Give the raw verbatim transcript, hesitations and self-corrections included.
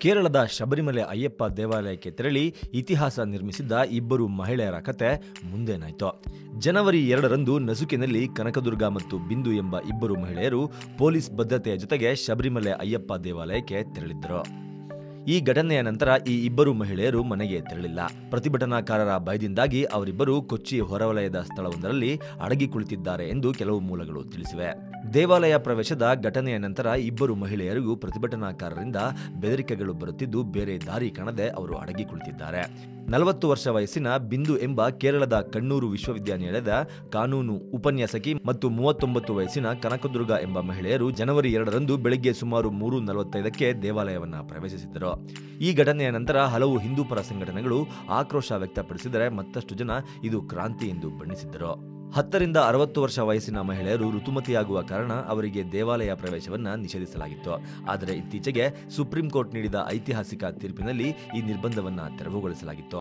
ಕೇರಳದ ಶಬರಿಮಲೆ ಅಯ್ಯಪ್ಪ ದೇವಾಲಯಕ್ಕೆ ತೆರಳಿ ಇತಿಹಾಸ ನಿರ್ಮಿಸಿದ್ದ ಇಬ್ಬರು ಮಹಿಳೆಯರ ಕತೆ ಮುಂದೇನಾಯ್ತು. ಜನವರಿ ಎರಡರಂದು ನಸುಕಿನಲ್ಲಿ ಕನಕದುರ್ಗ ಮತ್ತು ಬಿಂದು ಎಂಬ ಇಬ್ಬರು ಮಹಿಳೆಯರು ಪೊಲೀಸ್ ಭದ್ರತೆಯ ಜೊತೆಗೆ ಶಬರಿಮಲೆ ಅಯ್ಯಪ್ಪ ದೇವಾಲಯಕ್ಕೆ ತೆರಳಿದ್ದರು. ಈ ಘಟನೆಯ ನಂತರ ಈ ಇಬ್ಬರು ಮಹಿಳೆಯರು ಮನೆಗೆ ತೆರಳಿಲ್ಲ. ಪ್ರತಿಭಟನಾಕಾರರ ಭಯದಿಂದಾಗಿ ಅವರಿಬ್ಬರು ಕೊಚ್ಚಿ ಹೊರವಲಯದ ಸ್ಥಳವೊಂದರಲ್ಲಿ ಅಡಗಿ ಕುಳಿತಿದ್ದಾರೆ ಎಂದು ಕೆಲವು ಮೂಲಗಳು ತಿಳಿಸಿವೆ. ದೇವಾಲಯ ಪ್ರವೇಶದ ಘಟನೆಯ ನಂತರ ಇಬ್ಬರು ಮಹಿಳೆಯರಿಗೂ ಪ್ರತಿಭಟನಾಕಾರರಿಂದ ಬೆದರಿಕೆಗಳು ಬರುತ್ತಿದ್ದು ಬೇರೆ ದಾರಿ ಕಾಣದೆ ಅವರು ಅಡಗಿ ಕುಳಿತಿದ್ದಾರೆ. ನಲವತ್ತು ವರ್ಷ ವಯಸ್ಸಿನ ಬಿಂದು ಎಂಬ ಕೇರಳದ ಕಣ್ಣೂರು ವಿಶ್ವವಿದ್ಯಾನಿಲಯದ ಕಾನೂನು ಉಪನ್ಯಾಸಕಿ ಮತ್ತು ಮೂವತ್ತೊಂಬತ್ತು ವಯಸ್ಸಿನ ಕನಕದುರ್ಗ ಎಂಬ ಮಹಿಳೆಯರು ಜನವರಿ ಎರಡರಂದು ಬೆಳಗ್ಗೆ ಸುಮಾರು ಮೂರು ನಲವತ್ತೈದಕ್ಕೆ ದೇವಾಲಯವನ್ನು ಪ್ರವೇಶಿಸಿದ್ದರು. ಈ ಘಟನೆಯ ನಂತರ ಹಲವು ಹಿಂದೂ ಪರ ಸಂಘಟನೆಗಳು ಆಕ್ರೋಶ ವ್ಯಕ್ತಪಡಿಸಿದರೆ ಮತ್ತಷ್ಟು ಜನ ಇದು ಕ್ರಾಂತಿ ಎಂದು ಬಣ್ಣಿಸಿದ್ದರು. ಹತ್ತರಿಂದ ಅರವತ್ತು ವರ್ಷ ವಯಸ್ಸಿನ ಮಹಿಳೆಯರು ಋತುಮತಿಯಾಗುವ ಕಾರಣ ಅವರಿಗೆ ದೇವಾಲಯ ಪ್ರವೇಶವನ್ನು ನಿಷೇಧಿಸಲಾಗಿತ್ತು. ಆದರೆ ಇತ್ತೀಚೆಗೆ ಸುಪ್ರೀಂ ಕೋರ್ಟ್ ನೀಡಿದ ಐತಿಹಾಸಿಕ ತೀರ್ಪಿನಲ್ಲಿ ಈ ನಿರ್ಬಂಧವನ್ನು ತೆರವುಗೊಳಿಸಲಾಗಿತ್ತು.